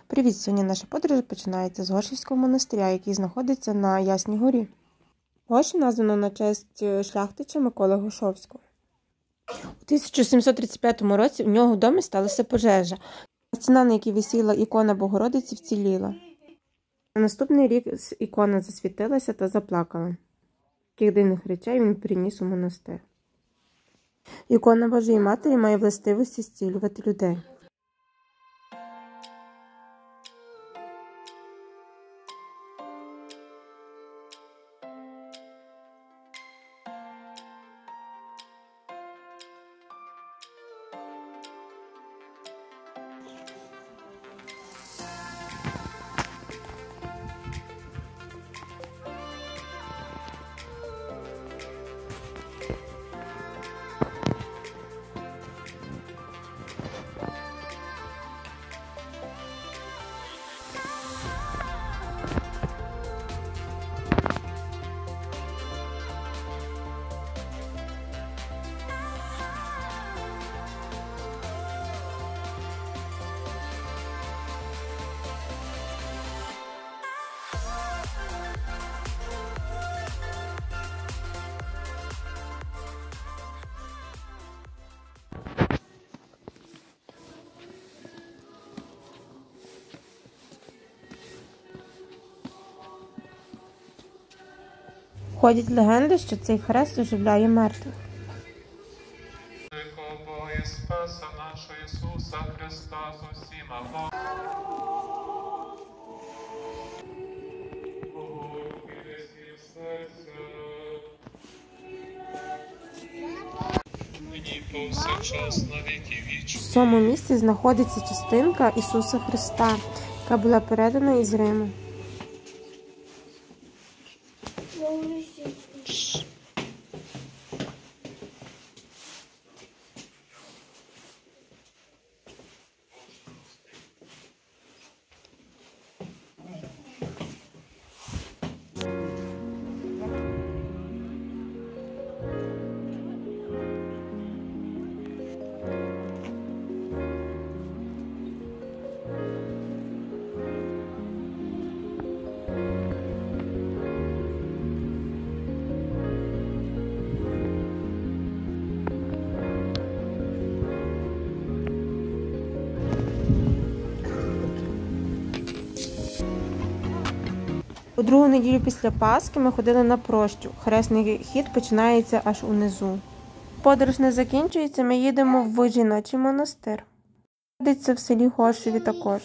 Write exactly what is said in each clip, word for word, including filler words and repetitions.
Привіт! Сьогодні наша подорож починається з Гошівського монастиря, який знаходиться на Ясній горі. Гошів названо на честь шляхтича Миколи Гошовського. У тисяча сімсот тридцять п'ятому році в нього в домі сталася пожежа. Стіна, на якій висіла ікона Богородиці, вціліла. На наступний рік ікона засвітилася та заплакала. Таких дивних речей він приніс у монастир. Ікона Божої Матері має властивості зцілювати людей. Ходять легенди, що цей хрест оживляє мертвих. Бога і Спаса нашого Ісуса Христа з усіма Богу і серця, нині повсякчас на віки вічні. В цьому місці знаходиться частинка Ісуса Христа, яка була передана із Риму. У другу неділю після Пасхи ми ходили на прощу. Хресний хід починається аж унизу. Подорож не закінчується, ми їдемо в жіночий монастир. Знаходиться в селі Гошеві також.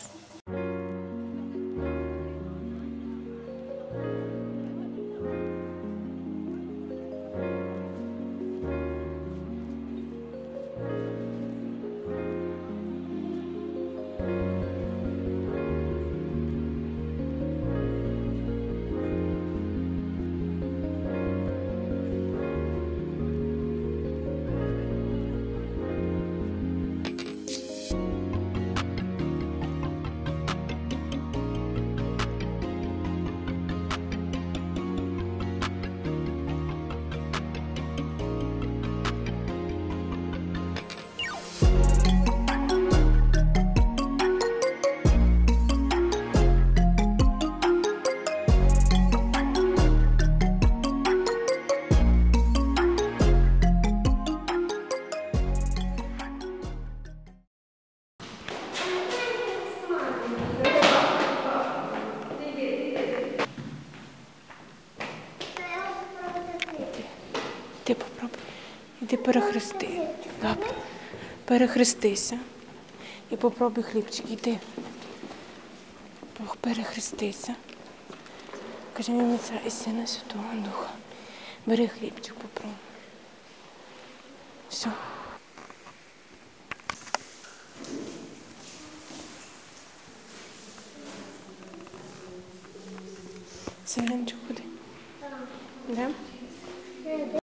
Ти попробуй. Іди перехрести. Добре. Перехрестися. І попробуй хлібчик. Іди. Перехрестися. Кажи мені Отця і Сина Святого Духа. Бери хлібчик, попробуй. Все. Сиренчик, куди? Йдемо?